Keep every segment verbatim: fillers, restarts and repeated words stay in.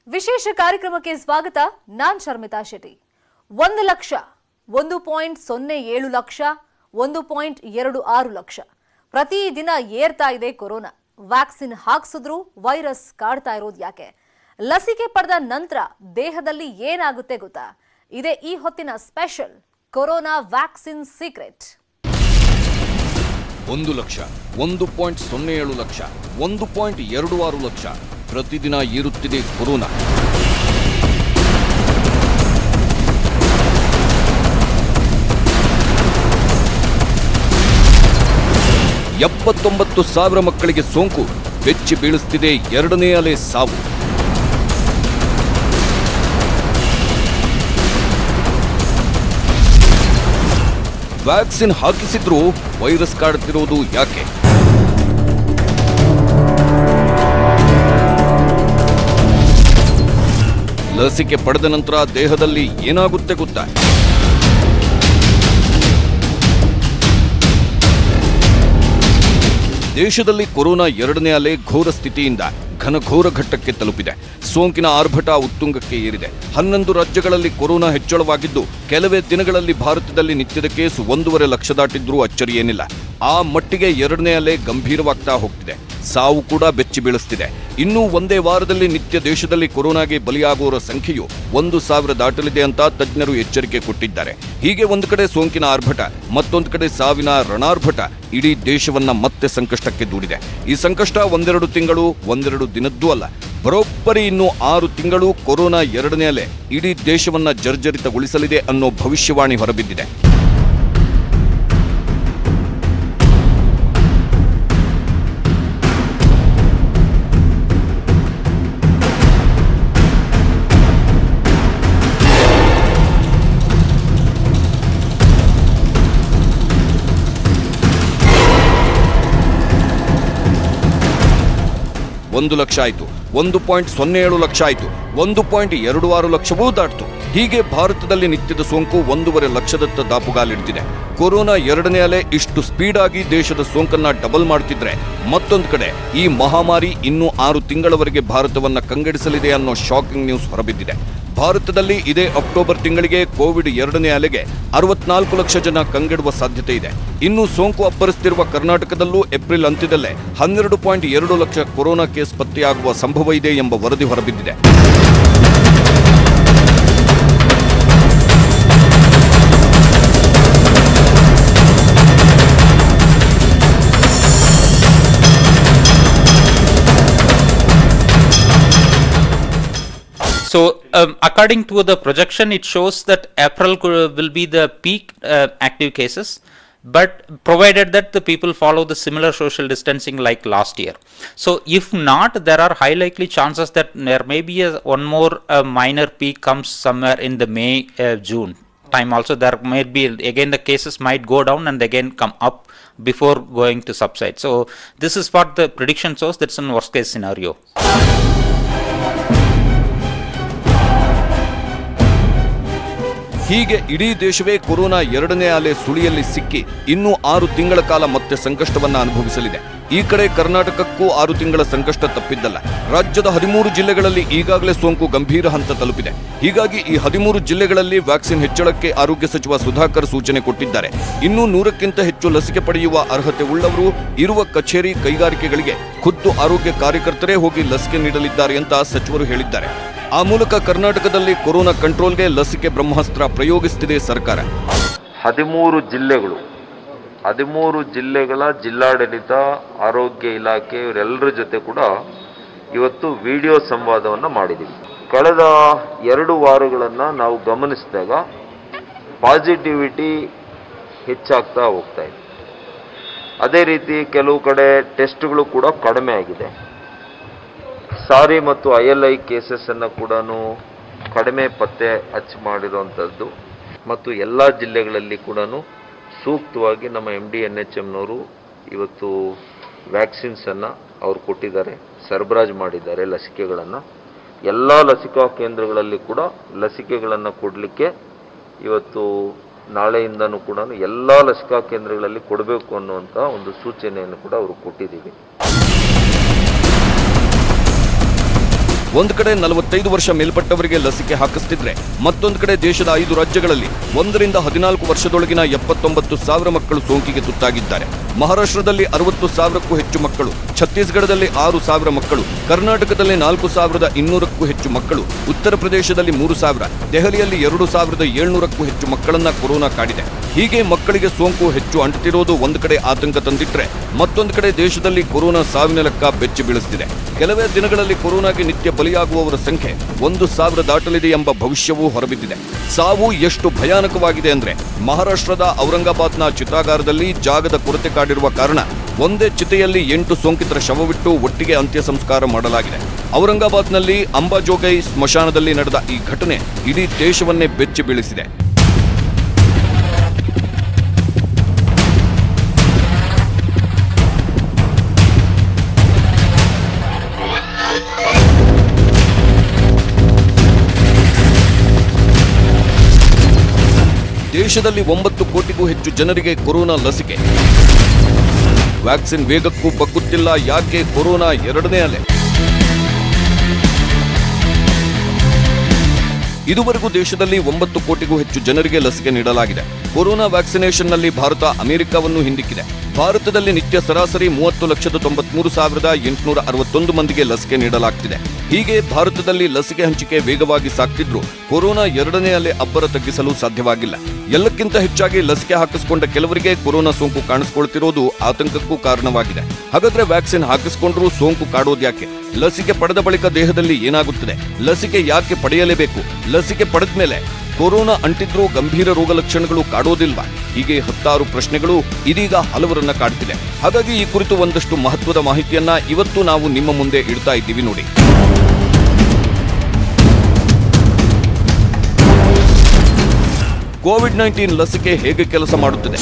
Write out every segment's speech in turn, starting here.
ವಿಶೇಷ ಕಾರ್ಯಕ್ರಮಕ್ಕೆ ಸ್ವಾಗತ. ನಾನ್ ಶರ್ಮಿತಾ ಶೆಟ್ಟಿ. ಒಂದು ಲಕ್ಷ ಒಂದು ಪಾಯಿಂಟ್ ಸೊನ್ನೆ ಏಳು ಲಕ್ಷ ಒಂದು ಪಾಯಿಂಟ್ ಎರಡು ಆರು ಲಕ್ಷ ಪ್ರತಿದಿನ ಏರ್ತಾ ಇದೆ ಕೊರೋನಾ. ವ್ಯಾಕ್ಸಿನ್ ಹಾಕ್ಸಿದ್ರು ವೈರಸ್ ಕಾಡ್ತಾ ಇರೋದು ಯಾಕೆ? ಲಸಿಕೆ ಪಡೆದ ನಂತರ ದೇಹದಲ್ಲಿ ಏನಾಗುತ್ತೆ ಗೊತ್ತಾ? ಇದೇ ಈ ಹೊತ್ತಿನ ಸ್ಪೆಷಲ್ ಕೊರೋನಾ ವ್ಯಾಕ್ಸಿನ್ ಸೀಕ್ರೆಟ್. ಒಂದು ಲಕ್ಷ ಒಂದು ಪಾಯಿಂಟ್ ಸೊನ್ನೆ ಏಳು ಲಕ್ಷ ಒಂದು ಪಾಯಿಂಟ್ ಎರಡು ಆರು ಲಕ್ಷ ಪ್ರತಿದಿನ ಏರುತ್ತಿದೆ ಕೊರೋನಾ. ಎಪ್ಪತ್ತೊಂಬತ್ತು ಸಾವಿರ ಮಕ್ಕಳಿಗೆ ಸೋಂಕು, ಬೆಚ್ಚಿ ಬೀಳಿಸುತ್ತಿದೆ ಎರಡನೇ ಅಲೆ ಸಾವು. ವ್ಯಾಕ್ಸಿನ್ ಹಾಕಿಸಿದ್ರೂ ವೈರಸ್ ಕಾಡುತ್ತಿರುವುದು ಯಾಕೆ? ಲಸಿಕೆ ಪಡೆದ ನಂತರ ದೇಹದಲ್ಲಿ ಏನಾಗುತ್ತೆ ಗೊತ್ತಾ? ದೇಶದಲ್ಲಿ ಕೊರೋನಾ ಎರಡನೇ ಅಲೆ ಘೋರ ಸ್ಥಿತಿಯಿಂದ ಘನಘೋರ ಘಟ್ಟಕ್ಕೆ ತಲುಪಿದೆ. ಸೋಂಕಿನ ಆರ್ಭಟ ಉತ್ತುಂಗಕ್ಕೆ ಏರಿದೆ. ಹನ್ನೊಂದು ರಾಜ್ಯಗಳಲ್ಲಿ ಕೊರೋನಾ ಹೆಚ್ಚಳವಾಗಿದ್ದು, ಕೆಲವೇ ದಿನಗಳಲ್ಲಿ ಭಾರತದಲ್ಲಿ ನಿತ್ಯದ ಕೇಸ್ ಒಂದೂವರೆ ಲಕ್ಷ ದಾಟಿದ್ರೂ ಅಚ್ಚರಿಯೇನಿಲ್ಲ. ಆ ಮಟ್ಟಿಗೆ ಎರಡನೇ ಅಲೆ ಗಂಭೀರವಾಗ್ತಾ ಹೋಗ್ತಿದೆ. ಸಾವು ಕೂಡ ಬೆಚ್ಚಿ ಬೀಳಿಸ್ತಿದೆ. ಇನ್ನೂ ಒಂದೇ ವಾರದಲ್ಲಿ ನಿತ್ಯ ದೇಶದಲ್ಲಿ ಕೊರೋನಾಗೆ ಬಲಿಯಾಗುವವರ ಸಂಖ್ಯೆಯು ಒಂದು ಸಾವಿರ ದಾಟಲಿದೆ ಅಂತ ತಜ್ಞರು ಎಚ್ಚರಿಕೆ ಕೊಟ್ಟಿದ್ದಾರೆ. ಹೀಗೆ ಒಂದು ಕಡೆ ಸೋಂಕಿನ ಆರ್ಭಟ, ಮತ್ತೊಂದು ಕಡೆ ಸಾವಿನ ರಣಾರ್ಭಟ ಇಡೀ ದೇಶವನ್ನ ಮತ್ತೆ ಸಂಕಷ್ಟಕ್ಕೆ ದೂಡಿದೆ. ಈ ಸಂಕಷ್ಟ ಒಂದೆರಡು ತಿಂಗಳು, ಒಂದೆರಡು ದಿನದ್ದೂ ಅಲ್ಲ, ಬರೋಬ್ಬರಿ ಇನ್ನು ಆರು ತಿಂಗಳು ಕೊರೋನಾ ಎರಡನೇ ಅಲೆ ಇಡೀ ದೇಶವನ್ನ ಜರ್ಜರಿತಗೊಳಿಸಲಿದೆ ಅನ್ನೋ ಭವಿಷ್ಯವಾಣಿ ಹೊರಬಿದ್ದಿದೆ. ಒಂದು ಲಕ್ಷ ಆಯಿತು, ಒಂದು ಪಾಯಿಂಟ್ ಸೊನ್ನೆ ಏಳು ಲಕ್ಷ ಆಯಿತು, ಒಂದು ಪಾಯಿಂಟ್ ಎರಡು ಆರು ಲಕ್ಷವೂ ದಾಟಿತು. ಹೀಗೆ ಭಾರತದಲ್ಲಿ ನಿತ್ಯದ ಸೋಂಕು ಒಂದೂವರೆ ಲಕ್ಷದತ್ತ ದಾಪುಗಾಲಿಡ್ತಿದೆ. ಕೊರೋನಾ ಎರಡನೇ ಅಲೆ ಇಷ್ಟು ಸ್ಪೀಡ್ ಆಗಿ ದೇಶದ ಸೋಂಕನ್ನ ಡಬಲ್ ಮಾಡ್ತಿದ್ರೆ, ಮತ್ತೊಂದು ಕಡೆ ಈ ಮಹಾಮಾರಿ ಇನ್ನೂ ಆರು ತಿಂಗಳವರೆಗೆ ಭಾರತವನ್ನ ಕಂಗೆಡಿಸಲಿದೆ ಅನ್ನೋ ಶಾಕಿಂಗ್ ನ್ಯೂಸ್ ಹೊರಬಿದ್ದಿದೆ. ಭಾರತದಲ್ಲಿ ಇದೇ ಅಕ್ಟೋಬರ್ ತಿಂಗಳಿಗೆ ಕೋವಿಡ್ ಎರಡನೇ ಅಲೆಗೆ ಅರವತ್ನಾಲ್ಕು ಲಕ್ಷ ಜನ ಕಂಗೆಡುವ ಸಾಧ್ಯತೆ ಇದೆ. ಇನ್ನು ಸೋಂಕು ಅಬ್ಬರಿಸುತ್ತಿರುವ ಕರ್ನಾಟಕದಲ್ಲೂ ಏಪ್ರಿಲ್ ಅಂತ್ಯದಲ್ಲೇ ಹನ್ನೆರಡು ಪಾಯಿಂಟ್ ಎರಡು ಲಕ್ಷ ಕೊರೋನಾ ಕೇಸ್ ಪತ್ತೆಯಾಗುವ ಸಂಭವ ಇದೆ ಎಂಬ ವರದಿ ಹೊರಬಿದ್ದಿದೆ. So, um, according to the projection, it shows that April will be the peak uh, active cases, but provided that the people follow the similar social distancing like last year. So, if not, there are high likely chances that there may be a one more uh, minor peak comes somewhere in the May, uh, June time. Also, there may be again the cases might go down and again come up before going to subside. So, this is what the prediction shows. That's an worst case scenario. ಹೀಗೆ ಇಡೀ ದೇಶವೇ corona ಎರಡನೇ ಅಲೆ ಸುಳಿಯಲ್ಲಿ ಸಿಕ್ಕಿ ಇನ್ನೂ ಆರು ತಿಂಗಳ ಕಾಲ ಮತ್ತೆ ಸಂಕಷ್ಟವನ್ನ ಅನುಭವಿಸಲಿದೆ. ಈ ಕಡೆ ಕರ್ನಾಟಕಕ್ಕೂ ಆರು ತಿಂಗಳ ಸಂಕಷ್ಟ ತಪ್ಪಿದ್ದಲ್ಲ. ರಾಜ್ಯದ ಹದಿಮೂರು ಜಿಲ್ಲೆಗಳಲ್ಲಿ ಈಗಾಗಲೇ ಸೋಂಕು ಗಂಭೀರ ಹಂತ ತಲುಪಿದೆ. ಹೀಗಾಗಿ ಈ ಹದಿಮೂರು ಜಿಲ್ಲೆಗಳಲ್ಲಿ ವ್ಯಾಕ್ಸಿನ್ ಹೆಚ್ಚಳಕ್ಕೆ ಆರೋಗ್ಯ ಸಚಿವ ಸುಧಾಕರ್ ಸೂಚನೆ ಕೊಟ್ಟಿದ್ದಾರೆ. ಇನ್ನೂ ನೂರಕ್ಕಿಂತ ಹೆಚ್ಚು ಲಸಿಕೆ ಪಡೆಯುವ ಅರ್ಹತೆ ಉಳ್ಳವರು ಇರುವ ಕಚೇರಿ, ಕೈಗಾರಿಕೆಗಳಿಗೆ ಖುದ್ದು ಆರೋಗ್ಯ ಕಾರ್ಯಕರ್ತರೇ ಹೋಗಿ ಲಸಿಕೆ ನೀಡಲಿದ್ದಾರೆ ಅಂತ ಸಚಿವರು ಹೇಳಿದ್ದಾರೆ. ಆ ಮೂಲಕ ಕರ್ನಾಟಕದಲ್ಲಿ ಕೊರೋನಾ ಕಂಟ್ರೋಲ್ಗೆ ಲಸಿಕೆ ಬ್ರಹ್ಮಾಸ್ತ್ರ ಪ್ರಯೋಗಿಸುತ್ತಿದೆ ಸರ್ಕಾರ. ಹದಿಮೂರು ಜಿಲ್ಲೆಗಳು ಹದಿಮೂರು ಜಿಲ್ಲೆಗಳ ಜಿಲ್ಲಾಡಳಿತ, ಆರೋಗ್ಯ ಇಲಾಖೆ ಇವರೆಲ್ಲರ ಜೊತೆ ಕೂಡ ಇವತ್ತು ವಿಡಿಯೋ ಸಂವಾದವನ್ನು ಮಾಡಿದ್ದೀವಿ. ಕಳೆದ ಎರಡು ವಾರಗಳನ್ನು ನಾವು ಗಮನಿಸಿದಾಗ ಪಾಸಿಟಿವಿಟಿ ಹೆಚ್ಚಾಗ್ತಾ ಹೋಗ್ತಾ ಇದೆ. ಅದೇ ರೀತಿ ಕೆಲವು ಕಡೆ ಟೆಸ್ಟ್ಗಳು ಕೂಡ ಕಡಿಮೆ ಆಗಿದೆ. ಸಾರಿ ಮತ್ತು ಐ ಎಲ್ ಐ ಕೇಸಸನ್ನು ಕೂಡ ಕಡಿಮೆ ಪತ್ತೆ ಹಚ್ಚಿ ಮಾಡಿರುವಂಥದ್ದು ಮತ್ತು ಎಲ್ಲ ಜಿಲ್ಲೆಗಳಲ್ಲಿ ಕೂಡ ಸೂಕ್ತವಾಗಿ ನಮ್ಮ ಎಮ್ ಡಿ ಎನ್ ಎಚ್ ಎಮ್ನವರು ಇವತ್ತು ವ್ಯಾಕ್ಸಿನ್ಸನ್ನು ಅವ್ರು ಕೊಟ್ಟಿದ್ದಾರೆ, ಸರಬರಾಜು ಮಾಡಿದ್ದಾರೆ ಲಸಿಕೆಗಳನ್ನು. ಎಲ್ಲ ಲಸಿಕಾ ಕೇಂದ್ರಗಳಲ್ಲಿ ಕೂಡ ಲಸಿಕೆಗಳನ್ನು ಕೊಡಲಿಕ್ಕೆ ಇವತ್ತು ನಾಳೆಯಿಂದನೂ ಕೂಡ ಎಲ್ಲ ಲಸಿಕಾ ಕೇಂದ್ರಗಳಲ್ಲಿ ಕೊಡಬೇಕು ಅನ್ನುವಂಥ ಒಂದು ಸೂಚನೆಯನ್ನು ಕೂಡ ಅವರು ಕೊಟ್ಟಿದ್ದೀವಿ. ಒಂದು ಕಡೆ ನಲವತ್ತೈದು ವರ್ಷ ಮೇಲ್ಪಟ್ಟವರಿಗೆ ಲಸಿಕೆ ಹಾಕಿಸ್ತಿದ್ರೆ ಮತ್ತೊಂದು ಕಡೆ ದೇಶದ ಐದು ರಾಜ್ಯಗಳಲ್ಲಿ ಒಂದರಿಂದ ಹದಿನಾಲ್ಕು ವರ್ಷದೊಳಗಿನ ಎಪ್ಪತ್ತೊಂಬತ್ತು ಸಾವಿರ ಮಕ್ಕಳು ಸೋಂಕಿಗೆ ತುತ್ತಾಗಿದ್ದಾರೆ. ಮಹಾರಾಷ್ಟ್ರದಲ್ಲಿ ಅರವತ್ತು ಸಾವಿರಕ್ಕೂ ಹೆಚ್ಚು ಮಕ್ಕಳು, ಛತ್ತೀಸ್ಗಢದಲ್ಲಿ ಆರು ಸಾವಿರ ಮಕ್ಕಳು, ಕರ್ನಾಟಕದಲ್ಲಿ ನಾಲ್ಕು ಸಾವಿರದ ಇನ್ನೂರಕ್ಕೂ ಹೆಚ್ಚು ಮಕ್ಕಳು, ಉತ್ತರ ಪ್ರದೇಶದಲ್ಲಿ ಮೂರು ಸಾವಿರ, ದೆಹಲಿಯಲ್ಲಿ ಎರಡು ಸಾವಿರದ ಏಳ್ನೂರಕ್ಕೂ ಹೆಚ್ಚು ಮಕ್ಕಳನ್ನ ಕೊರೋನಾ ಕಾಡಿದೆ. ಹೀಗೆ ಮಕ್ಕಳಿಗೆ ಸೋಂಕು ಹೆಚ್ಚು ಅಂಟುತ್ತಿರೋದು ಒಂದು ಕಡೆ ಆತಂಕ ತಂದಿಟ್ರೆ ಮತ್ತೊಂದು ಕಡೆ ದೇಶದಲ್ಲಿ ಕೊರೋನಾ ಸಾವಿನ ಲೆಕ್ಕ ಬೆಚ್ಚಿ ಬೀಳಿಸ್ತಿದೆ. ಕೆಲವೇ ದಿನಗಳಲ್ಲಿ ಕೊರೋನಾಗೆ ನಿತ್ಯ ಬಲಿಯಾಗುವವರ ಸಂಖ್ಯೆ ಒಂದು ಸಾವಿರ ದಾಟಲಿದೆ ಎಂಬ ಭವಿಷ್ಯವೂ ಹೊರಬಿದ್ದಿದೆ. ಸಾವು ಎಷ್ಟು ಭಯಾನಕವಾಗಿದೆ ಅಂದ್ರೆ ಮಹಾರಾಷ್ಟ್ರದ ಔರಂಗಾಬಾದ್ನ ಚಿತಾಗಾರದಲ್ಲಿ ಜಾಗದ ಕೊರತೆ ಕಾಡಿರುವ ಕಾರಣ ಒಂದೇ ಚಿತೆಯಲ್ಲಿ ಎಂಟು ಸೋಂಕಿತರ ಶವವಿಟ್ಟು ಒಟ್ಟಿಗೆ ಅಂತ್ಯ ಸಂಸ್ಕಾರ ಮಾಡಲಾಗಿದೆ. ಔರಂಗಾಬಾದ್ನಲ್ಲಿ ಅಂಬಾಜೋಗೈ ಸ್ಮಶಾನದಲ್ಲಿ ನಡೆದ ಈ ಘಟನೆ ಇಡೀ ದೇಶವನ್ನೇ ಬೆಚ್ಚಿ ಬೀಳಿಸಿದೆ. ದೇಶದಲ್ಲಿ ಒಂಬತ್ತು ಕೋಟಿಗೂ ಹೆಚ್ಚು ಜನರಿಗೆ ಕೊರೋನಾ ಲಸಿಕೆ. ವ್ಯಾಕ್ಸಿನ್ ವೇಗಕ್ಕೂ ಬಗ್ಗುತ್ತಿಲ್ಲ, ಯಾಕೆ ಕೊರೋನಾ ಎರಡನೇ ಅಲೆ? ಇದುವರೆಗೂ ದೇಶದಲ್ಲಿ ಒಂಬತ್ತು ಕೋಟಿಗೂ ಹೆಚ್ಚು ಜನರಿಗೆ ಲಸಿಕೆ ನೀಡಲಾಗಿದೆ. ಕೊರೋನಾ ವ್ಯಾಕ್ಸಿನೇಷನ್ನಲ್ಲಿ ಭಾರತ ಅಮೆರಿಕವನ್ನು ಹಿಂದಿಕ್ಕಿದೆ. ಭಾರತದಲ್ಲಿ ನಿತ್ಯ ಸರಾಸರಿ ಮೂವತ್ತು ಲಕ್ಷದ ತೊಂಬತ್ಮೂರು ಸಾವಿರದ ಎಂಟುನೂರ ಅರವತ್ತೊಂದು ಮಂದಿಗೆ ಲಸಿಕೆ ನೀಡಲಾಗ್ತಿದೆ. ಹೀಗೆ ಭಾರತದಲ್ಲಿ ಲಸಿಕೆ ಹಂಚಿಕೆ ವೇಗವಾಗಿ ಸಾಗ್ತಿದ್ರು ಕೊರೋನಾ ಎರಡನೇ ಅಲೆ ಅಬ್ಬರ ತಗ್ಗಿಸಲು ಸಾಧ್ಯವಾಗಿಲ್ಲ. ಎಲ್ಲಕ್ಕಿಂತ ಹೆಚ್ಚಾಗಿ ಲಸಿಕೆ ಹಾಕಿಸಿಕೊಂಡ ಕೆಲವರಿಗೆ ಕೊರೋನಾ ಸೋಂಕು ಕಾಣಿಸಿಕೊಳ್ತಿರೋದು ಆತಂಕಕ್ಕೂ ಕಾರಣವಾಗಿದೆ. ಹಾಗಾದ್ರೆ ವ್ಯಾಕ್ಸಿನ್ ಹಾಕಿಸಿಕೊಂಡ್ರೂ ಸೋಂಕು ಕಾಡೋದ್ಯಾಕೆ? ಲಸಿಕೆ ಪಡೆದ ಬಳಿಕ ದೇಹದಲ್ಲಿ ಏನಾಗುತ್ತದೆ? ಲಸಿಕೆ ಯಾಕೆ ಪಡೆಯಲೇಬೇಕು? ಲಸಿಕೆ ಪಡೆದ ಮೇಲೆ ಕೊರೋನಾ ಅಂಟಿದ್ರೂ ಗಂಭೀರ ರೋಗ ಲಕ್ಷಣಗಳು ಕಾಡೋದಿಲ್ವಾ? ಹೀಗೆ ಹತ್ತಾರು ಪ್ರಶ್ನೆಗಳು ಇದೀಗ ಹಲವರನ್ನ ಕಾಡ್ತಿದೆ. ಹಾಗಾಗಿ ಈ ಕುರಿತು ಒಂದಷ್ಟು ಮಹತ್ವದ ಮಾಹಿತಿಯನ್ನ ಇವತ್ತು ನಾವು ನಿಮ್ಮ ಮುಂದೆ ಇಡ್ತಾ ಇದ್ದೀವಿ ನೋಡಿ. ಕೋವಿಡ್ ನೈನ್ಟೀನ್ ಲಸಿಕೆ ಹೇಗೆ ಕೆಲಸ ಮಾಡುತ್ತದೆ?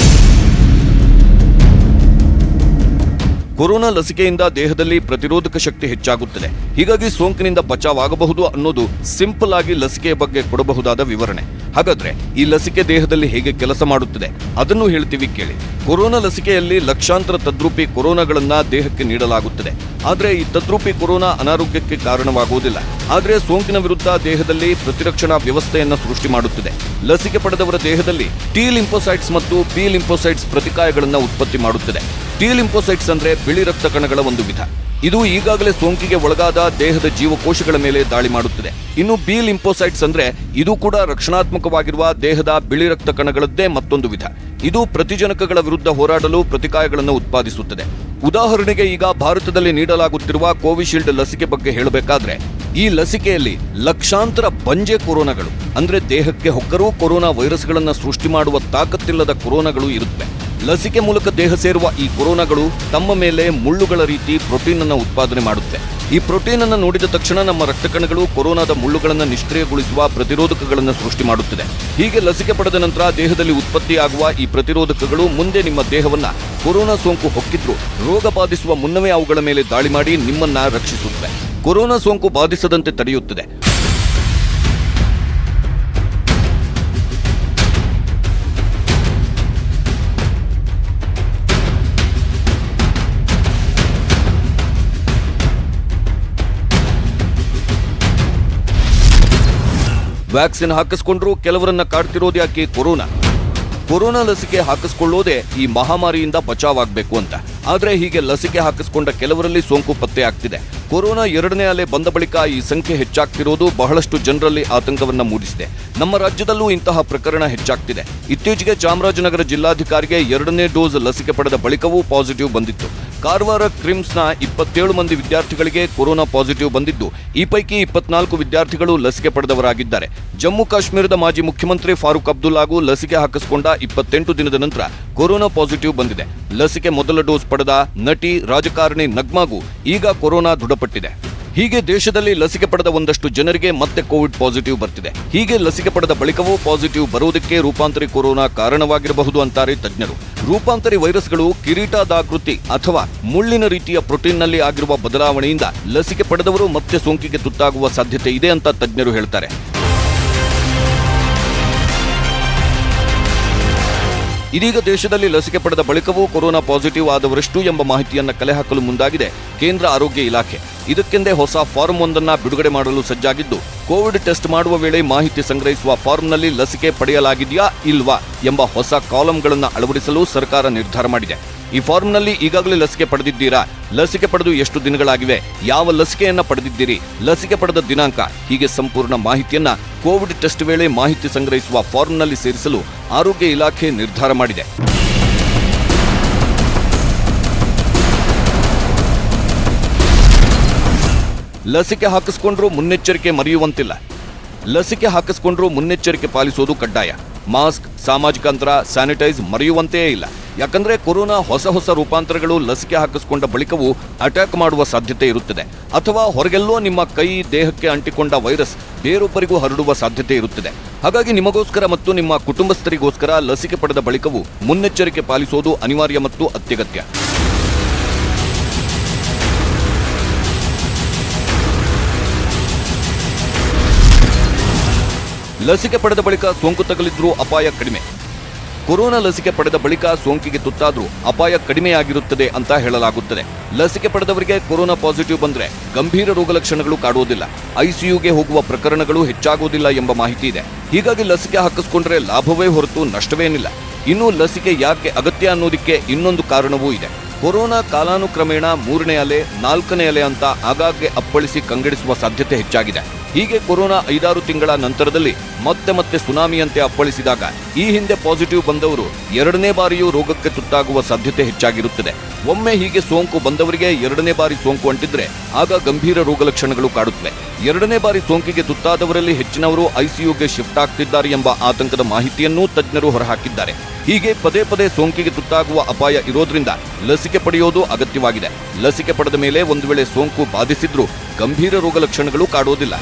ಕೊರೋನಾ ಲಸಿಕೆಯಿಂದ ದೇಹದಲ್ಲಿ ಪ್ರತಿರೋಧಕ ಶಕ್ತಿ ಹೆಚ್ಚಾಗುತ್ತದೆ. ಹೀಗಾಗಿ ಸೋಂಕಿನಿಂದ ಬಚಾವಾಗಬಹುದು ಅನ್ನೋದು ಸಿಂಪಲ್ ಆಗಿ ಲಸಿಕೆಯ ಬಗ್ಗೆ ಕೊಡಬಹುದಾದ ವಿವರಣೆ. ಹಾಗಾದ್ರೆ ಈ ಲಸಿಕೆ ದೇಹದಲ್ಲಿ ಹೇಗೆ ಕೆಲಸ ಮಾಡುತ್ತದೆ ಅದನ್ನು ಹೇಳ್ತೀವಿ ಕೇಳಿ. ಕೊರೋನಾ ಲಸಿಕೆಯಲ್ಲಿ ಲಕ್ಷಾಂತರ ತದ್ರೂಪಿ ಕೊರೋನಾಗಳನ್ನ ದೇಹಕ್ಕೆ ನೀಡಲಾಗುತ್ತದೆ. ಆದ್ರೆ ಈ ತದ್ರೂಪಿ ಕೊರೋನಾ ಅನಾರೋಗ್ಯಕ್ಕೆ ಕಾರಣವಾಗುವುದಿಲ್ಲ. ಆದ್ರೆ ಸೋಂಕಿನ ವಿರುದ್ಧ ದೇಹದಲ್ಲಿ ಪ್ರತಿರಕ್ಷಣಾ ವ್ಯವಸ್ಥೆಯನ್ನ ಸೃಷ್ಟಿ ಮಾಡುತ್ತದೆ. ಲಸಿಕೆ ಪಡೆದವರ ದೇಹದಲ್ಲಿ ಟಿ ಲಿಂಫೋಸೈಟ್ಸ್ ಮತ್ತು ಬಿ ಲಿಂಫೋಸೈಟ್ಸ್ ಪ್ರತಿಕಾಯಗಳನ್ನ ಉತ್ಪತ್ತಿ ಮಾಡುತ್ತದೆ. ಟಿ ಲಿಂಫೋಸೈಟ್ಸ್ ಅಂದ್ರೆ ಬಿಳಿ ರಕ್ತ ಕಣಗಳ ಒಂದು ವಿಧ. ಇದು ಈಗಾಗಲೇ ಸೋಂಕಿಗೆ ಒಳಗಾದ ದೇಹದ ಜೀವಕೋಶಗಳ ಮೇಲೆ ದಾಳಿ ಮಾಡುತ್ತದೆ. ಇನ್ನು ಬಿ ಲಿಂಫೋಸೈಟ್ಸ್ ಅಂದ್ರೆ ಇದು ಕೂಡ ರಕ್ಷಣಾತ್ಮಕವಾಗಿರುವ ದೇಹದ ಬಿಳಿ ರಕ್ತ ಕಣಗಳದ್ದೇ ಮತ್ತೊಂದು ವಿಧ. ಇದು ಪ್ರತಿಜನಕಗಳ ವಿರುದ್ಧ ಹೋರಾಡಲು ಪ್ರತಿಕಾಯಗಳನ್ನು ಉತ್ಪಾದಿಸುತ್ತದೆ. ಉದಾಹರಣೆಗೆ ಈಗ ಭಾರತದಲ್ಲಿ ನೀಡಲಾಗುತ್ತಿರುವ ಕೋವಿಶೀಲ್ಡ್ ಲಸಿಕೆ ಬಗ್ಗೆ ಹೇಳಬೇಕಾದ್ರೆ ಈ ಲಸಿಕೆಯಲ್ಲಿ ಲಕ್ಷಾಂತರ ಬಂಜೆ ಕೊರೋನಾಗಳು ಅಂದ್ರೆ ದೇಹಕ್ಕೆ ಹೊಕ್ಕರೂ ಕೊರೋನಾ ವೈರಸ್ಗಳನ್ನ ಸೃಷ್ಟಿ ಮಾಡುವ ತಾಕತ್ತಿಲ್ಲದ ಕೊರೋನಾಗಳು ಇರುತ್ತವೆ. ಲಸಿಕೆ ಮೂಲಕ ದೇಹ ಸೇರುವ ಈ ಕೊರೋನಾಗಳು ತಮ್ಮ ಮೇಲೆ ಮುಳ್ಳುಗಳ ರೀತಿ ಪ್ರೋಟೀನ್ ಅನ್ನು ಉತ್ಪಾದನೆ ಮಾಡುತ್ತೆ. ಈ ಪ್ರೋಟೀನ್ ಅನ್ನು ನೋಡಿದ ತಕ್ಷಣ ನಮ್ಮ ರಕ್ತ ಕಣಗಳು ಕೊರೋನಾದ ಮುಳ್ಳುಗಳನ್ನು ನಿಷ್ಕ್ರಿಯಗೊಳಿಸುವ ಪ್ರತಿರೋಧಕಗಳನ್ನು ಸೃಷ್ಟಿ ಮಾಡುತ್ತದೆ. ಹೀಗೆ ಲಸಿಕೆ ಪಡೆದ ನಂತರ ದೇಹದಲ್ಲಿ ಉತ್ಪತ್ತಿಯಾಗುವ ಈ ಪ್ರತಿರೋಧಕಗಳು ಮುಂದೆ ನಿಮ್ಮ ದೇಹವನ್ನ ಕೊರೋನಾ ಸೋಂಕು ಹೊಕ್ಕಿದ್ರು ರೋಗ ಬಾಧಿಸುವ ಮುನ್ನವೇ ಅವುಗಳ ಮೇಲೆ ದಾಳಿ ಮಾಡಿ ನಿಮ್ಮನ್ನ ರಕ್ಷಿಸುತ್ತವೆ. ಕೊರೋನಾ ಸೋಂಕು ಬಾಧಿಸದಂತೆ ತಡೆಯುತ್ತದೆ. ವ್ಯಾಕ್ಸಿನ್ ಹಾಕಿಸ್ಕೊಂಡ್ರೂ ಕೆಲವರನ್ನ ಕಾಡ್ತಿರೋದು ಯಾಕೆ? ಕೊರೋನಾ ಕೊರೋನಾ ಲಸಿಕೆ ಹಾಕಿಸ್ಕೊಳ್ಳೋದೇ ಈ ಮಹಾಮಾರಿಯಿಂದ ಬಚಾವಾಗಬೇಕು ಅಂತ. ಆದ್ರೆ ಹೀಗೆ ಲಸಿಕೆ ಹಾಕಿಸ್ಕೊಂಡ ಕೆಲವರಲ್ಲಿ ಸೋಂಕು ಪತ್ತೆ ಆಗ್ತಿದೆ. ಕೊರೋನಾ ಎರಡನೇ ಅಲೆ ಬಂದ ಬಳಿಕ ಈ ಸಂಖ್ಯೆ ಹೆಚ್ಚಾಗ್ತಿರೋದು ಬಹಳಷ್ಟು ಜನರಲ್ಲಿ ಆತಂಕವನ್ನ ಮೂಡಿಸಿದೆ. ನಮ್ಮ ರಾಜ್ಯದಲ್ಲೂ ಇಂತಹ ಪ್ರಕರಣ ಹೆಚ್ಚಾಗ್ತಿದೆ. ಇತ್ತೀಚೆಗೆ ಚಾಮರಾಜನಗರ ಜಿಲ್ಲಾಧಿಕಾರಿಗೆ ಎರಡನೇ ಡೋಸ್ ಲಸಿಕೆ ಪಡೆದ ಬಳಿಕವೂ ಪಾಸಿಟಿವ್ ಬಂದಿತ್ತು. ಕಾರವಾರ ಕ್ರಿಮ್ಸ್ನ ಇಪ್ಪತ್ತೇಳು ಮಂದಿ ವಿದ್ಯಾರ್ಥಿಗಳಿಗೆ ಕೊರೋನಾ ಪಾಸಿಟಿವ್ ಬಂದಿದ್ದು ಈ ಪೈಕಿ ಇಪ್ಪತ್ನಾಲ್ಕು ವಿದ್ಯಾರ್ಥಿಗಳು ಲಸಿಕೆ ಪಡೆದವರಾಗಿದ್ದಾರೆ. ಜಮ್ಮು ಕಾಶ್ಮೀರದ ಮಾಜಿ ಮುಖ್ಯಮಂತ್ರಿ ಫಾರೂಕ್ ಅಬ್ದುಲ್ಲಾಗೂ ಲಸಿಕೆ ಹಾಕಿಸಿಕೊಂಡ ಇಪ್ಪತ್ತೆಂಟು ದಿನದ ನಂತರ ಕೊರೋನಾ ಪಾಸಿಟಿವ್ ಬಂದಿದೆ. ಲಸಿಕೆ ಮೊದಲ ಡೋಸ್ ಪಡೆದ ನಟಿ ರಾಜಕಾರಣಿ ನಗ್ಮಾಗೂ ಈಗ ಕೊರೋನಾ ದೃಢಪಟ್ಟಿದೆ. ಹೀಗೆ ದೇಶದಲ್ಲಿ ಲಸಿಕೆ ಪಡೆದ ಒಂದಷ್ಟು ಜನರಿಗೆ ಮತ್ತೆ ಕೋವಿಡ್ ಪಾಸಿಟಿವ್ ಬರ್ತಿದೆ. ಹೀಗೆ ಲಸಿಕೆ ಪಡೆದ ಬಳಿಕವೂ ಪಾಸಿಟಿವ್ ಬರೋದಕ್ಕೆ ರೂಪಾಂತರಿ ಕೊರೋನಾ ಕಾರಣವಾಗಿರಬಹುದು ಅಂತಾರೆ ತಜ್ಞರು. ರೂಪಾಂತರಿ ವೈರಸ್ಗಳು ಕಿರೀಟದಾಕೃತಿ ಅಥವಾ ಮುಳ್ಳಿನ ರೀತಿಯ ಪ್ರೋಟೀನ್ನಲ್ಲಿ ಆಗಿರುವ ಬದಲಾವಣೆಯಿಂದ ಲಸಿಕೆ ಪಡೆದವರು ಮತ್ತೆ ಸೋಂಕಿಗೆ ತುತ್ತಾಗುವ ಸಾಧ್ಯತೆ ಇದೆ ಅಂತ ತಜ್ಞರು ಹೇಳ್ತಾರೆ. ಇದೀಗ ದೇಶದಲ್ಲಿ ಲಸಿಕೆ ಪಡೆದ ಬಳಿಕವೂ ಕೊರೋನಾ ಪಾಸಿಟಿವ್ ಆದವರೆಷ್ಟು ಎಂಬ ಮಾಹಿತಿಯನ್ನು ಕಲೆ ಹಾಕಲು ಮುಂದಾಗಿದೆ ಕೇಂದ್ರ ಆರೋಗ್ಯ ಇಲಾಖೆ. ಇದಕ್ಕೆಂದೇ ಹೊಸ ಫಾರ್ಮ್ ಒಂದನ್ನು ಬಿಡುಗಡೆ ಮಾಡಲು ಸಜ್ಜಾಗಿದ್ದು, ಕೋವಿಡ್ ಟೆಸ್ಟ್ ಮಾಡುವ ವೇಳೆ ಮಾಹಿತಿ ಸಂಗ್ರಹಿಸುವ ಫಾರ್ಮ್ನಲ್ಲಿ ಲಸಿಕೆ ಪಡೆಯಲಾಗಿದೆಯಾ ಇಲ್ವಾ ಎಂಬ ಹೊಸ ಕಾಲಂಗಳನ್ನು ಅಳವಡಿಸಲು ಸರ್ಕಾರ ನಿರ್ಧಾರ ಮಾಡಿದೆ. ಈ ಫಾರ್ಮ್ನಲ್ಲಿ ಈಗಾಗಲೇ ಲಸಿಕೆ ಪಡೆದಿದ್ದೀರಾ, ಲಸಿಕೆ ಪಡೆದು ಎಷ್ಟು ದಿನಗಳಾಗಿವೆ, ಯಾವ ಲಸಿಕೆಯನ್ನ ಪಡೆದಿದ್ದೀರಿ, ಲಸಿಕೆ ಪಡೆದ ದಿನಾಂಕ, ಹೀಗೆ ಸಂಪೂರ್ಣ ಮಾಹಿತಿಯನ್ನ ಕೋವಿಡ್ ಟೆಸ್ಟ್ ವೇಳೆ ಮಾಹಿತಿ ಸಂಗ್ರಹಿಸುವ ಫಾರ್ಮ್ನಲ್ಲಿ ಸೇರಿಸಲು ಆರೋಗ್ಯ ಇಲಾಖೆ ನಿರ್ಧಾರ ಮಾಡಿದೆ. ಲಸಿಕೆ ಹಾಕಿಸಿಕೊಂಡ್ರೂ ಮುನ್ನೆಚ್ಚರಿಕೆ ಮರೆಯುವಂತಿಲ್ಲ. ಲಸಿಕೆ ಹಾಕಿಸಿಕೊಂಡ್ರೂ ಮುನ್ನೆಚ್ಚರಿಕೆ ಪಾಲಿಸೋದು ಕಡ್ಡಾಯ. ಮಾಸ್ಕ್, ಸಾಮಾಜಿಕ ಅಂತರ, ಸ್ಯಾನಿಟೈಸ್ ಮರೆಯುವಂತೆಯೇ ಇಲ್ಲ. ಯಾಕಂದ್ರೆ ಕೊರೋನಾ ಹೊಸ ಹೊಸ ರೂಪಾಂತರಗಳು ಲಸಿಕೆ ಹಾಕಿಸಿಕೊಂಡ ಬಳಿಕವೂ ಅಟ್ಯಾಕ್ ಮಾಡುವ ಸಾಧ್ಯತೆ ಇರುತ್ತದೆ, ಅಥವಾ ಹೊರಗೆಲ್ಲೋ ನಿಮ್ಮ ಕೈ ದೇಹಕ್ಕೆ ಅಂಟಿಕೊಂಡ ವೈರಸ್ ಬೇರೊಬ್ಬರಿಗೂ ಹರಡುವ ಸಾಧ್ಯತೆ ಇರುತ್ತದೆ. ಹಾಗಾಗಿ ನಿಮಗೋಸ್ಕರ ಮತ್ತು ನಿಮ್ಮ ಕುಟುಂಬಸ್ಥರಿಗೋಸ್ಕರ ಲಸಿಕೆ ಪಡೆದ ಬಳಿಕವೂ ಮುನ್ನೆಚ್ಚರಿಕೆ ಪಾಲಿಸೋದು ಅನಿವಾರ್ಯ ಮತ್ತು ಅತ್ಯಗತ್ಯ. ಲಸಿಕೆ ಪಡೆದ ಬಳಿಕ ಸೋಂಕು ತಗುಲಿದ್ರೂ ಅಪಾಯ ಕಡಿಮೆ. ಕೊರೋನಾ ಲಸಿಕೆ ಪಡೆದ ಬಳಿಕ ಸೋಂಕಿಗೆ ತುತ್ತಾದ್ರೂ ಅಪಾಯ ಕಡಿಮೆಯಾಗಿರುತ್ತದೆ ಅಂತ ಹೇಳಲಾಗುತ್ತದೆ. ಲಸಿಕೆ ಪಡೆದವರಿಗೆ ಕೊರೋನಾ ಪಾಸಿಟಿವ್ ಬಂದ್ರೆ ಗಂಭೀರ ರೋಗಲಕ್ಷಣಗಳು ಕಾಡುವುದಿಲ್ಲ, ಐಸಿಯುಗೆ ಹೋಗುವ ಪ್ರಕರಣಗಳು ಹೆಚ್ಚಾಗುವುದಿಲ್ಲ ಎಂಬ ಮಾಹಿತಿ ಇದೆ. ಹೀಗಾಗಿ ಲಸಿಕೆ ಹಾಕಿಸ್ಕೊಂಡ್ರೆ ಲಾಭವೇ ಹೊರತು ನಷ್ಟವೇನಿಲ್ಲ. ಇನ್ನು ಲಸಿಕೆ ಯಾಕೆ ಅಗತ್ಯ ಅನ್ನೋದಕ್ಕೆ ಇನ್ನೊಂದು ಕಾರಣವೂ ಇದೆ. ಕೊರೋನಾ ಕಾಲಾನುಕ್ರಮೇಣ ಮೂರನೇ ಅಲೆ, ನಾಲ್ಕನೇ ಅಲೆ ಅಂತ ಆಗಾಗ್ಗೆ ಅಪ್ಪಳಿಸಿ ಕಂಗೆಡಿಸುವ ಸಾಧ್ಯತೆ ಹೆಚ್ಚಾಗಿದೆ. ಹೀಗೆ ಕೊರೋನಾ ಐದಾರು ತಿಂಗಳ ನಂತರದಲ್ಲಿ ಮತ್ತೆ ಮತ್ತೆ ಸುನಾಮಿಯಂತೆ ಅಪ್ಪಳಿಸಿದಾಗ ಈ ಹಿಂದೆ ಪಾಸಿಟಿವ್ ಬಂದವರು ಎರಡನೇ ಬಾರಿಯೂ ರೋಗಕ್ಕೆ ತುತ್ತಾಗುವ ಸಾಧ್ಯತೆ ಹೆಚ್ಚಾಗಿರುತ್ತದೆ. ಒಮ್ಮೆ ಹೀಗೆ ಸೋಂಕು ಬಂದವರಿಗೆ ಎರಡನೇ ಬಾರಿ ಸೋಂಕು ಅಂಟಿದ್ರೆ ಆಗ ಗಂಭೀರ ರೋಗಲಕ್ಷಣಗಳು ಕಾಡುತ್ತವೆ. ಎರಡನೇ ಬಾರಿ ಸೋಂಕಿಗೆ ತುತ್ತಾದವರಲ್ಲಿ ಹೆಚ್ಚಿನವರು ಐಸಿಯುಗೆ ಶಿಫ್ಟ್ ಆಗ್ತಿದ್ದಾರೆ ಎಂಬ ಆತಂಕದ ಮಾಹಿತಿಯನ್ನೂ ತಜ್ಞರು ಹೊರಹಾಕಿದ್ದಾರೆ. ಹೀಗೆ ಪದೇ ಪದೇ ಸೋಂಕಿಗೆ ತುತ್ತಾಗುವ ಅಪಾಯ ಇರೋದ್ರಿಂದ ಲಸಿಕೆ ಪಡೆಯೋದು ಅಗತ್ಯವಾಗಿದೆ. ಲಸಿಕೆ ಪಡೆದ ಮೇಲೆ ಒಂದು ವೇಳೆ ಸೋಂಕು ಬಾಧಿಸಿದ್ರೂ ಗಂಭೀರ ರೋಗಲಕ್ಷಣಗಳು ಕಾಡುವುದಿಲ್ಲ.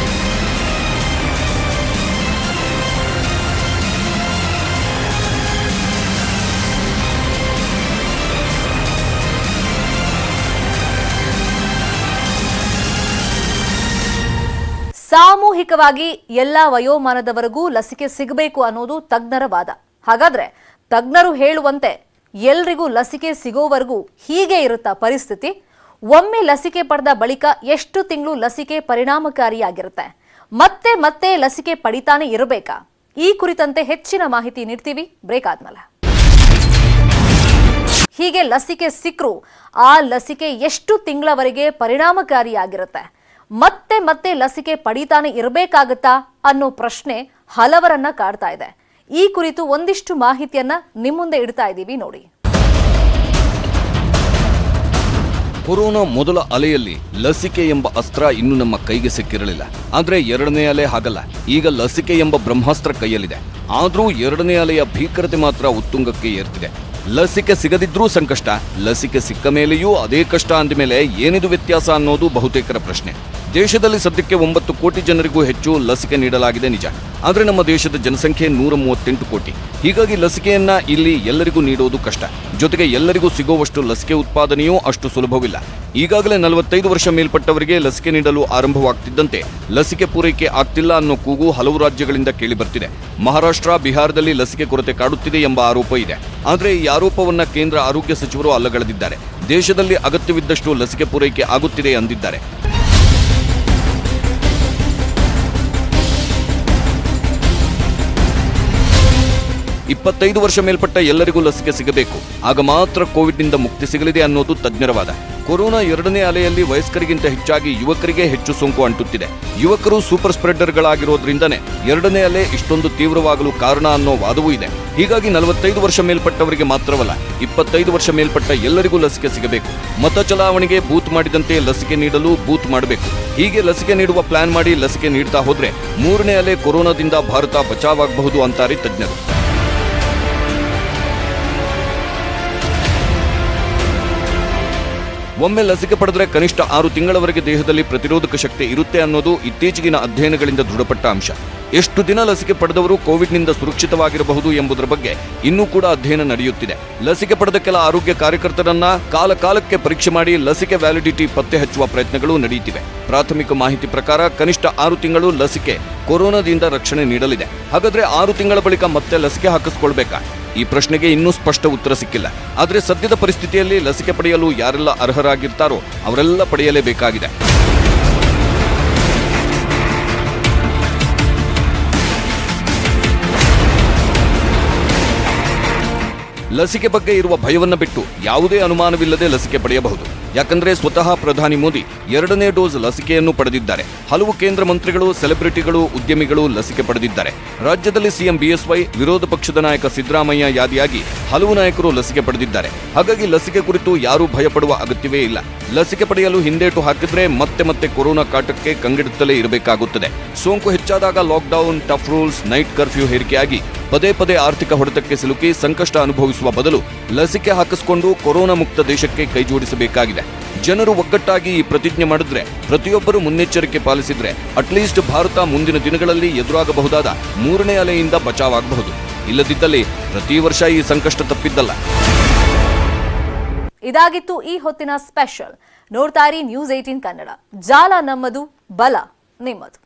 ಸಾಮೂಹಿಕವಾಗಿ ಎಲ್ಲಾ ವಯೋಮಾನದವರೆಗೂ ಲಸಿಕೆ ಸಿಗಬೇಕು ಅನ್ನೋದು ತಜ್ಞರ ವಾದ. ಹಾಗಾದ್ರೆ ತಜ್ಞರು ಹೇಳುವಂತೆ ಎಲ್ರಿಗೂ ಲಸಿಕೆ ಸಿಗೋವರೆಗೂ ಹೀಗೆ ಇರುತ್ತಾ ಪರಿಸ್ಥಿತಿ? ಒಮ್ಮೆ ಲಸಿಕೆ ಪಡೆದ ಬಳಿಕ ಎಷ್ಟು ತಿಂಗಳು ಲಸಿಕೆ ಪರಿಣಾಮಕಾರಿಯಾಗಿರುತ್ತೆ? ಮತ್ತೆ ಮತ್ತೆ ಲಸಿಕೆ ಪಡಿತಾನೆ ಇರಬೇಕಾ? ಈ ಕುರಿತಂತೆ ಹೆಚ್ಚಿನ ಮಾಹಿತಿ ನೀಡ್ತೀವಿ ಬ್ರೇಕ್ ಆದ್ಮೇಲೆ. ಹೀಗೆ ಲಸಿಕೆ ಸಿಕ್ಕರೂ ಆ ಲಸಿಕೆ ಎಷ್ಟು ತಿಂಗಳವರೆಗೆ ಪರಿಣಾಮಕಾರಿಯಾಗಿರುತ್ತೆ? ಮತ್ತೆ ಮತ್ತೆ ಲಸಿಕೆ ಪಡಿತಾನೆ ಇರಬೇಕಾಗತ್ತಾ ಅನ್ನೋ ಪ್ರಶ್ನೆ ಹಲವರನ್ನ ಕಾಡ್ತಾ ಇದೆ. ಈ ಕುರಿತು ಒಂದಿಷ್ಟು ಮಾಹಿತಿಯನ್ನ ನಿಮ್ಮ ಮುಂದೆ ಇಡ್ತಾ ಇದ್ದೀವಿ ನೋಡಿ. ಕೊರೋನಾ ಮೊದಲ ಅಲೆಯಲ್ಲಿ ಲಸಿಕೆ ಎಂಬ ಅಸ್ತ್ರ ಇನ್ನೂ ನಮ್ಮ ಕೈಗೆ ಸಿಕ್ಕಿರಲಿಲ್ಲ. ಆದ್ರೆ ಎರಡನೇ ಅಲೆ ಹಾಗಲ್ಲ. ಈಗ ಲಸಿಕೆ ಎಂಬ ಬ್ರಹ್ಮಾಸ್ತ್ರ ಕೈಯಲ್ಲಿದೆ. ಆದ್ರೂ ಎರಡನೇ ಅಲೆಯ ಭೀಕರತೆ ಮಾತ್ರ ಉತ್ತುಂಗಕ್ಕೆ ಏರ್ತಿದೆ. ಲಸಿಕೆ ಸಿಗದಿದ್ರೂ ಸಂಕಷ್ಟ, ಲಸಿಕೆ ಸಿಕ್ಕ ಮೇಲೆಯೂ ಅದೇ ಕಷ್ಟ ಅಂದಮೇಲೆ ಏನಿದು ವ್ಯತ್ಯಾಸ ಅನ್ನೋದು ಬಹುತೇಕರ ಪ್ರಶ್ನೆ. ದೇಶದಲ್ಲಿ ಸದ್ಯಕ್ಕೆ ಒಂಬತ್ತು ಕೋಟಿ ಜನರಿಗೂ ಹೆಚ್ಚು ಲಸಿಕೆ ನೀಡಲಾಗಿದೆ ನಿಜ. ಆದರೆ ನಮ್ಮ ದೇಶದ ಜನಸಂಖ್ಯೆ ನೂರ ಮೂವತ್ತೆಂಟು ಕೋಟಿ. ಹೀಗಾಗಿ ಲಸಿಕೆಯನ್ನ ಇಲ್ಲಿ ಎಲ್ಲರಿಗೂ ನೀಡುವುದು ಕಷ್ಟ. ಜೊತೆಗೆ ಎಲ್ಲರಿಗೂ ಸಿಗುವಷ್ಟು ಲಸಿಕೆ ಉತ್ಪಾದನೆಯೂ ಅಷ್ಟು ಸುಲಭವಿಲ್ಲ. ಈಗಾಗಲೇ ನಲವತ್ತೈದು ವರ್ಷ ಮೇಲ್ಪಟ್ಟವರಿಗೆ ಲಸಿಕೆ ನೀಡಲು ಆರಂಭವಾಗ್ತಿದ್ದಂತೆ ಲಸಿಕೆ ಪೂರೈಕೆ ಆಗ್ತಿಲ್ಲ ಅನ್ನೋ ಕೂಗು ಹಲವು ರಾಜ್ಯಗಳಿಂದ ಕೇಳಿ ಬರ್ತಿದೆ. ಮಹಾರಾಷ್ಟ್ರ, ಬಿಹಾರದಲ್ಲಿ ಲಸಿಕೆ ಕೊರತೆ ಕಾಡುತ್ತಿದೆ ಎಂಬ ಆರೋಪ ಇದೆ. ಆದರೆ ಈ ಆರೋಪವನ್ನ ಕೇಂದ್ರ ಆರೋಗ್ಯ ಸಚಿವರು ಅಲ್ಲಗಳೆದಿದ್ದಾರೆ. ದೇಶದಲ್ಲಿ ಅಗತ್ಯವಿದ್ದಷ್ಟು ಲಸಿಕೆ ಪೂರೈಕೆ ಆಗುತ್ತಿದೆ ಎಂದಿದ್ದಾರೆ. ಇಪ್ಪತ್ತೈದು ವರ್ಷ ಮೇಲ್ಪಟ್ಟ ಎಲ್ಲರಿಗೂ ಲಸಿಕೆ ಸಿಗಬೇಕು, ಆಗ ಮಾತ್ರ ಕೋವಿಡ್ನಿಂದ ಮುಕ್ತಿ ಸಿಗಲಿದೆ ಅನ್ನೋದು ತಜ್ಞರ ವಾದ. ಕೊರೋನಾ ಎರಡನೇ ಅಲೆಯಲ್ಲಿ ವಯಸ್ಕರಿಗಿಂತ ಹೆಚ್ಚಾಗಿ ಯುವಕರಿಗೆ ಹೆಚ್ಚು ಸೋಂಕು ಅಂಟುತ್ತಿದೆ. ಯುವಕರು ಸೂಪರ್ ಸ್ಪ್ರೆಡರ್ಗಳಾಗಿರೋದ್ರಿಂದನೇ ಎರಡನೇ ಅಲೆ ಇಷ್ಟೊಂದು ತೀವ್ರವಾಗಲು ಕಾರಣ ಅನ್ನೋ ವಾದವೂ ಇದೆ. ಹೀಗಾಗಿ ನಲವತ್ತೈದು ವರ್ಷ ಮೇಲ್ಪಟ್ಟವರಿಗೆ ಮಾತ್ರವಲ್ಲ, ಇಪ್ಪತ್ತೈದು ವರ್ಷ ಮೇಲ್ಪಟ್ಟ ಎಲ್ಲರಿಗೂ ಲಸಿಕೆ ಸಿಗಬೇಕು. ಮತ ಚಲಾವಣೆಗೆ ಬೂತ್ ಮಾಡಿದಂತೆ ಲಸಿಕೆ ನೀಡಲು ಬೂತ್ ಮಾಡಬೇಕು. ಹೀಗೆ ಲಸಿಕೆ ನೀಡುವ ಪ್ಲಾನ್ ಮಾಡಿ ಲಸಿಕೆ ನೀಡ್ತಾ ಹೋದ್ರೆ ಮೂರನೇ ಅಲೆ ಕೊರೋನಾದಿಂದ ಭಾರತ ಬಚಾವಾಗಬಹುದು ಅಂತಾರೆ ತಜ್ಞರು. ಒಮ್ಮೆ ಲಸಿಕೆ ಪಡೆದರೆ ಕನಿಷ್ಠ ಆರು ತಿಂಗಳವರೆಗೆ ದೇಹದಲ್ಲಿ ಪ್ರತಿರೋಧಕ ಶಕ್ತಿ ಇರುತ್ತೆ ಅನ್ನೋದು ಇತ್ತೀಚೆಗಿನ ಅಧ್ಯಯನಗಳಿಂದ ದೃಢಪಟ್ಟ ಅಂಶ. ಎಷ್ಟು ದಿನ ಲಸಿಕೆ ಪಡೆದವರು ಕೋವಿಡ್ನಿಂದ ಸುರಕ್ಷಿತವಾಗಿರಬಹುದು ಎಂಬುದರ ಬಗ್ಗೆ ಇನ್ನೂ ಕೂಡ ಅಧ್ಯಯನ ನಡೆಯುತ್ತಿದೆ. ಲಸಿಕೆ ಪಡೆದ ಕೆಲ ಆರೋಗ್ಯ ಕಾರ್ಯಕರ್ತರನ್ನ ಕಾಲ ಕಾಲಕ್ಕೆ ಪರೀಕ್ಷೆ ಮಾಡಿ ಲಸಿಕೆ ವ್ಯಾಲಿಡಿಟಿ ಪತ್ತೆ ಹಚ್ಚುವ ಪ್ರಯತ್ನಗಳು ನಡೆಯುತ್ತಿವೆ. ಪ್ರಾಥಮಿಕ ಮಾಹಿತಿ ಪ್ರಕಾರ ಕನಿಷ್ಠ ಆರು ತಿಂಗಳು ಲಸಿಕೆ ಕೊರೋನಾದಿಂದ ರಕ್ಷಣೆ ನೀಡಲಿದೆ. ಹಾಗಾದ್ರೆ ಆರು ತಿಂಗಳ ಬಳಿಕ ಮತ್ತೆ ಲಸಿಕೆ ಹಾಕಿಸ್ಕೊಳ್ಬೇಕಾ? ಈ ಪ್ರಶ್ನೆಗೆ ಇನ್ನೂ ಸ್ಪಷ್ಟ ಉತ್ತರ ಸಿಕ್ಕಿಲ್ಲ. ಆದರೆ ಸದ್ಯದ ಪರಿಸ್ಥಿತಿಯಲ್ಲಿ ಲಸಿಕೆ ಪಡೆಯಲು ಯಾರೆಲ್ಲ ಅರ್ಹರಾಗಿರ್ತಾರೋ ಅವರೆಲ್ಲ ಪಡೆಯಲೇಬೇಕಾಗಿದೆ. ಲಸಿಕೆ ಬಗ್ಗೆ ಇರುವ ಭಯವನ್ನ ಬಿಟ್ಟು ಯಾವುದೇ ಅನುಮಾನವಿಲ್ಲದೆ ಲಸಿಕೆ ಪಡೆಯಬಹುದು. ಯಾಕಂದ್ರೆ ಸ್ವತಃ ಪ್ರಧಾನಿ ಮೋದಿ ಎರಡನೇ ಡೋಸ್ ಲಸಿಕೆಯನ್ನು ಪಡೆದಿದ್ದಾರೆ. ಹಲವು ಕೇಂದ್ರ ಮಂತ್ರಿಗಳು, ಸೆಲೆಬ್ರಿಟಿಗಳು, ಉದ್ಯಮಿಗಳು ಲಸಿಕೆ ಪಡೆದಿದ್ದಾರೆ. ರಾಜ್ಯದಲ್ಲಿ ಸಿಎಂ ಬಿಎಸ್ವೈ, ವಿರೋಧ ಪಕ್ಷದ ನಾಯಕ ಸಿದ್ದರಾಮಯ್ಯ ಯಾದಿಯಾಗಿ ಹಲವು ನಾಯಕರು ಲಸಿಕೆ ಪಡೆದಿದ್ದಾರೆ. ಹಾಗಾಗಿ ಲಸಿಕೆ ಕುರಿತು ಯಾರೂ ಭಯಪಡುವ ಅಗತ್ಯವೇ ಇಲ್ಲ. ಲಸಿಕೆ ಪಡೆಯಲು ಹಿಂದೇಟು ಹಾಕಿದ್ರೆ ಮತ್ತೆ ಮತ್ತೆ ಕೊರೋನಾ ಕಾಟಕ್ಕೆ ಕಂಗೆಡುತ್ತಲೇ ಇರಬೇಕಾಗುತ್ತದೆ. ಸೋಂಕು ಹೆಚ್ಚಾದಾಗ lockdown, tough rules, night curfew ಹೇರಿಕೆಯಾಗಿ ಪದೇ ಪದೇ ಆರ್ಥಿಕ ಹೊಡೆತಕ್ಕೆ ಸಿಲುಕಿ ಸಂಕಷ್ಟ ಅನುಭವಿಸುವ ಬದಲು ಲಸಿಕೆ ಹಾಕಿಸಿಕೊಂಡು ಕೊರೋನಾ ಮುಕ್ತ ದೇಶಕ್ಕೆ ಕೈಜೋಡಿಸಬೇಕಾಗಿದೆ. ಜನರು ಒಗ್ಗಟ್ಟಾಗಿ ಈ ಪ್ರತಿಜ್ಞೆ ಮಾಡಿದ್ರೆ, ಪ್ರತಿಯೊಬ್ಬರು ಮುನ್ನೆಚ್ಚರಿಕೆ ಪಾಲಿಸಿದ್ರೆ ಅಟ್ಲೀಸ್ಟ್ ಭಾರತ ಮುಂದಿನ ದಿನಗಳಲ್ಲಿ ಎದುರಾಗಬಹುದಾದ ಮೂರನೇ ಅಲೆಯಿಂದ ಬಚಾವಾಗಬಹುದು. ಇಲ್ಲದಿದ್ದಲ್ಲಿ ಪ್ರತಿ ವರ್ಷ ಈ ಸಂಕಷ್ಟ ತಪ್ಪಿದ್ದಲ್ಲ. ಇದಾಗಿತ್ತು ಈ ಹೊತ್ತಿನ ಸ್ಪೆಷಲ್. ನೋಡ್ತಾ ಇರಿ ನ್ಯೂಸ್ ಏಟೀನ್ ಕನ್ನಡ. ಜಾಲ ನಮ್ಮದು, ಬಲ ನಿಮ್ಮದು.